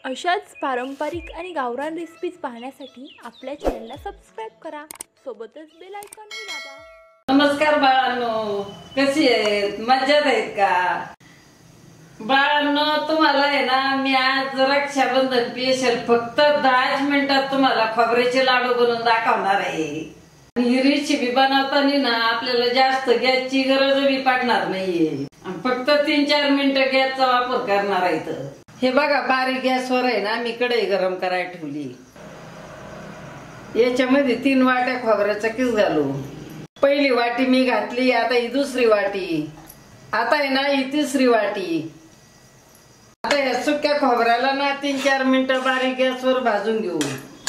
अशाच पारंपरिक आणि गावरान रेसिपीज पाहण्यासाठी आपल्या चॅनलला सबस्क्राइब करा, सोबतच बेल आयकॉनही दाबा। नमस्कार बाळांनो, कशी आहेत? मजेत आहेत का? बाळांनो, तुम्हाला आहे ना, मी आज रक्षाबंधन स्पेशल फक्त 10 मिनिटात तुम्हाला खोबऱ्याचे लाडू बनवून दाखवणार आहे। ही रेसिपी बनवताना ना आपल्याला जास्त गॅसची गरज बी पडणार नाहीये, फक्त 3-4 मिनिटं गॅसचा वापर करणार आहे। हे बघा, बारीक गॅसवर आहे ना मी कढई गरम करायला ठेवली। याच्यामध्ये 3 वाट्या खोबऱ्याचा किस घालू। पहिली वाटी मी घातली, आता ही दुसरी वाटी, आता आहे ना ही तिसरी वाटी। आता या सुक्या खोबऱ्याला ना 3-4 मिनिटं बारीक गॅसवर भाजून घेऊ।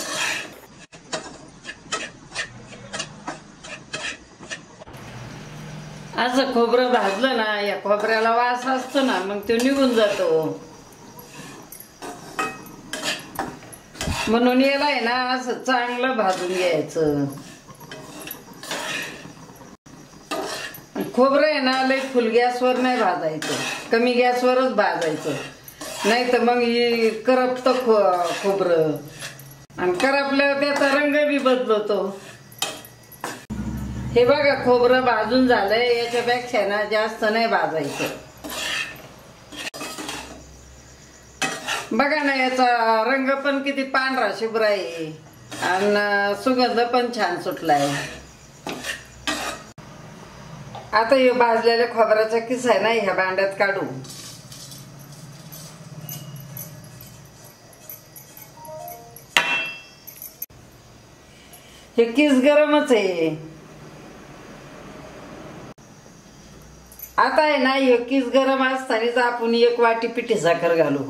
असं खोबरं भाजलं ना, या खोबऱ्याला वास असतो ना, मग तो निघून जातो। म्हणून याला आहे ना असं चांगलं भाजून घ्यायचं। खोबरं आहे ना लई फुल गॅसवर नाही भाजायचं, कमी गॅसवरच भाजायचं, नाही तर मग ही करपतं खोबरं, आणि करपल्यावर त्याचा रंग बी बदलतो। हे बघा, खोबरं भाजून झालंय, याच्यापेक्षा ना जास्त नाही भाजायचं। बघा ना, याचा रंग पण किती पांढरा शुभ्र आहे आणि सुगंध पण छान सुटलाय। आता हे भाजलेल्या खोबऱ्याचा किस आहे ना ह्या भांड्यात काढू। हे किस गरमच आहे। आता आहे ना हे किस गरम असतानाच आपण 1 वाटी पिठी साखर घालू।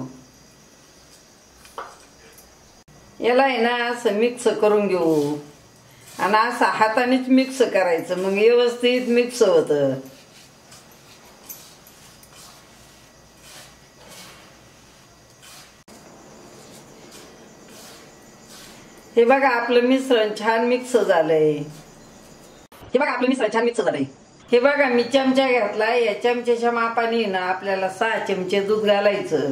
याला आहे ना असं मिक्स करून घेऊ, आणि असं हातानेच मिक्स करायचं, मग व्यवस्थित मिक्स होतं। हे बघा, आपलं मिश्रण छान मिक्स झालंय। हे बघा, आपलं मिश्रण छान मिक्स झालंय। हे बघा, मी चमचा घातला, या चमच्याच्या मापाने ना आपल्याला 6 चमचे दूध घालायचं।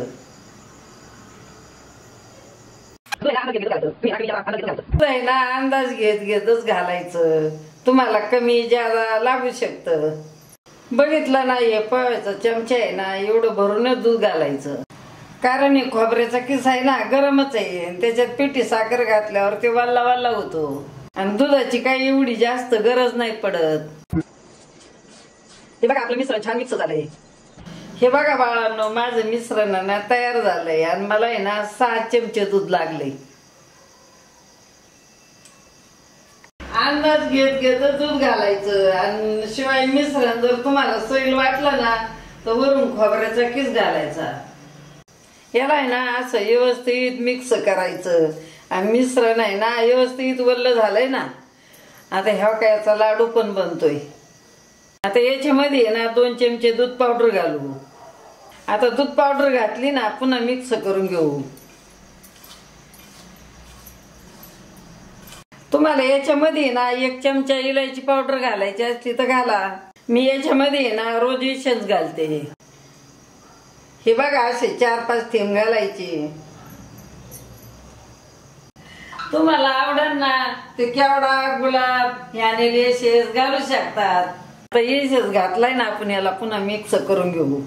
ना अंदाज घेतच घालायचं, तुम्हाला कमी जादा लागू शकतं। बघितलं ना, हे पोह्याचा चमचा आहे ना एवढं भरूनच दूध घालायचं, कारण हे खोबऱ्याचा किस आहे ना गरमच आहे, त्याच्यात पिठी साखर घातल्यावर ते वल्ला वल्ला होतो, आणि दुधाची काही एवढी जास्त गरज नाही पडत। हे बघा, आपलं मिश्रण छान मिक्स झालंय। हे बघा बाळांनो, माझं मिश्रण ना तयार झालंय, आणि मला आहे ना 6 चमचे दूध लागले। अंदाज घेत दूध घालायचं, आणि शिवाय मिश्रण जर तुम्हाला सैल वाटलं ना तर वरून खोबऱ्याचा किस घालायचा। याला आहे ना असं व्यवस्थित मिक्स करायचं, आणि मिश्रण आहे ना व्यवस्थित वल्ल झालंय ना। आता ह्या कायचा लाडू पण बनतोय। आता याच्यामध्ये ना 2 चमचे दूध पावडर घालू। आता दूध पावडर घातली ना, पुन्हा मिक्स करून घेऊ। तुम्हाला याच्यामध्ये ना 1 चमचा इलायची पावडर घालायची असली तर घाला, मी याच्यामध्ये ना रोज इसेन्स घालते। हे बघा, असे 4-5 थेंब घालायचे। तुम्हाला आवडेल ना ते केवडा, गुलाब याने इसेन्स घालू शकतात। तर इसेन्स घातलाय ना आपण, याला पुन्हा मिक्स करून घेऊ।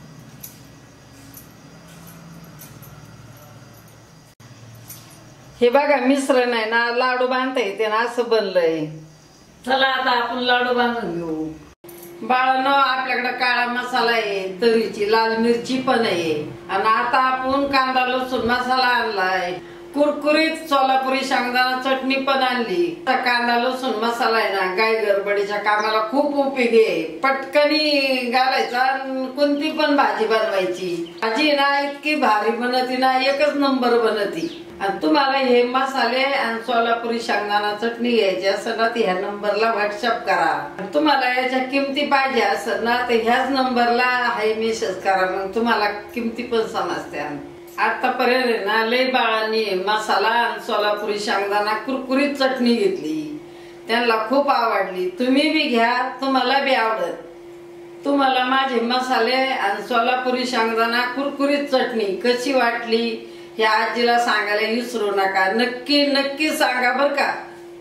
हे बघा, मिश्रण आहे ना लाडू बांधता येते ना, असं बनलंय। चला आता आपण लाडू बांधून घेऊ। बाळांनो, आपल्याकडे काळा मसाला आहे, तरीची लाल मिरची पण आहे, आणि आता आपण कांदा लसूण मसाला आणलाय, कुरकुरीत सोलापुरी शेंगदाणा चटणी पण आणली। कांदा लसूण मसाला आहे ना गाय गडबडीच्या कामाला खूप उपयोगी आहे, पटकनी घालायचा, कोणती पण भाजी बनवायची। भाजी ना इतकी भारी बनती ना, एकच नंबर बनती। आणि तुम्हाला हे मसाले आणि सोलापुरी शेंगदाणा चटणी घ्यायची असेल ना, ह्या नंबरला व्हॉट्सअप करा। तुम्हाला याच्या किमती पाहिजे असेल ना तर ह्याच नंबरला हाय मेसेज करा, मग तुम्हाला किमती पण समजत्या। आतापर्यंत ना लय बाळांनी मसाला आणि सोलापुरी शेंगदाणा कुरकुरीत चटणी घेतली, त्यांना खूप आवडली। तुम्ही बी घ्या, तुम्हाला बी आवडत। तुम्हाला माझे मसाले आणि सोलापुरी शेंगदाणा कुरकुरीत चटणी कशी वाटली हे आजीला सांगायला विसरू नका, नक्की नक्की सांगा बर का.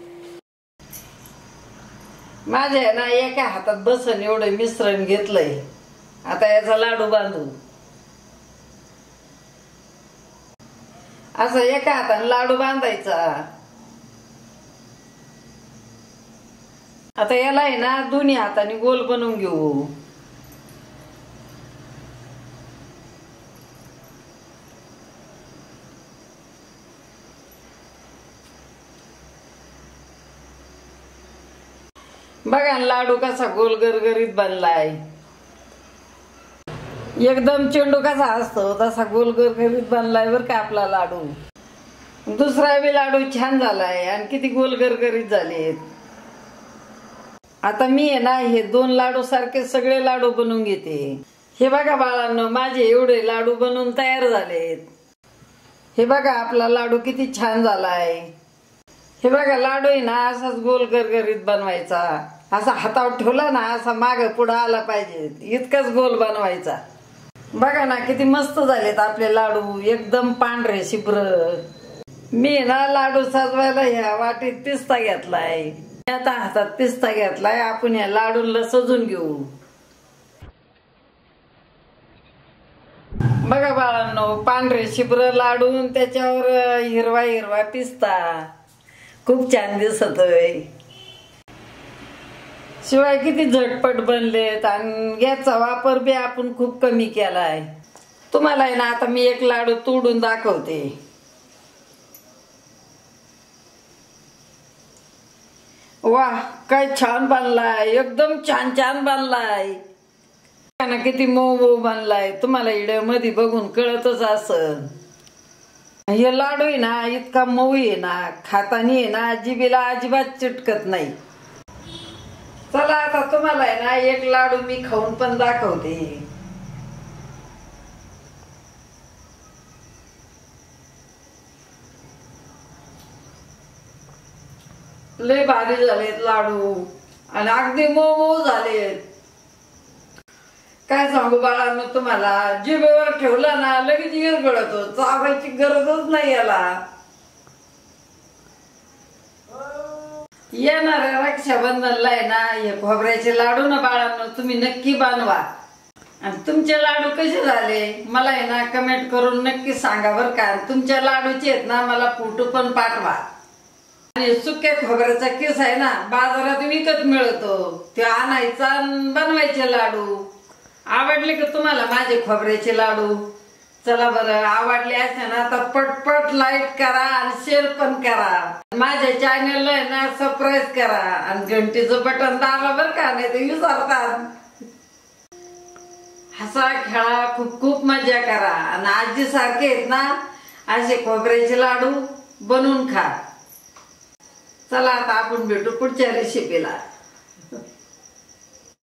माझ्या ना एका हातात बसन एवढं मिश्रण घेतलंय. आता याचा लाडू बांधू. असं एका हाताने लाडू बांधायचा. आता याला आहे ना दोन्ही हाताने गोल बनवून घेऊ. बघा लाडू कसा गोल गरगरीत बनलाय. एकदम चेंडू कसा असतो तसा गोल गरगरीत बनलाय बर का आपला लाडू. दुसरा बी लाडू छान झालाय आणि किती गोल गरगरीत झालेत. आता मी आहे ना हे 2 लाडू सारखे सगळे लाडू बनवून घेते. हे बघा बाळांनो, माझे एवढे लाडू बनवून तयार झालेत. हे बघा आपला लाडू किती छान झालाय. हे बघा लाडू आहे ना असाच गोल गरगरीत बनवायचा. असा हातावर ठेवला ना असा माग पुढे आला पाहिजे इतकाच गोल बनवायचा. बघा ना किती मस्त झालेत आपले लाडू, एकदम पांढरे शुभ्र. मी ना लाडू सजवायला ह्या वाटीत पिस्ता घेतलाय. आता हातात पिस्ता घेतलाय. आपण या लाडूला सजून घेऊ. बघा बाळांनो, पांढरे शुभ्र लाडू त्याच्यावर हिरवा हिरवा पिस्ता खूप छान दिसतोय. शिवाय किती झटपट बनलेत आणि गॅसचा वापर बी आपण खूप कमी केलाय. तुम्हाला आहे ना आता मी एक लाडू तोडून दाखवते. वाह, काय छान बनलाय. एकदम छान छान बनलाय ना. किती मऊ मऊ बनलाय. तुम्हाला व्हिडिओ मध्ये बघून कळतच असं. हे लाडू आहे ना इतका मऊ आहे ना, खातानी आहे ना जिभेला अजिबात चिटकत नाही. चला आता तुम्हाला आहे ना एक लाडू मी खाऊन पण दाखवते. लय भारी झालेत लाडू आणि अगदी मऊ मऊ झालेत. काय सांगू बाळांनो तुम्हाला, जिभेवर ठेवला ना लगेच विरघळतो. चावायची गरजच नाही याला. येणाऱ्या रक्षाबंधनला आहे ना हे खोबऱ्याचे लाडू ना बाळांनो तुम्ही नक्की बनवा. आणि तुमचे लाडू कसे झाले मला आहे ना कमेंट करून नक्की सांगा बर का. तुमच्या लाडूचे आहेत ना मला फोटो पण पाठवा. आणि सुक्या खोबऱ्याचा किस आहे ना बाजारात विकत मिळतो, ते आणायचा बनवायचे लाडू. आवडले का तुम्हाला माझे खोबऱ्याचे लाडू? चला बरं, आवडले असे ना तर पटपट लाईक करा आणि शेअर पण करा. माझ्या चॅनलला आहे ना सबस्क्राईब करा आणि घंटीचं बटन दाबा बर का, नाही तर विसरतात. हसा खेळा, खूप खूप मजा करा आणि आजी सारखे आहेत ना असे खोबऱ्याचे लाडू बनवून खा. चला आता आपण भेटू पुढच्या रेसिपीला.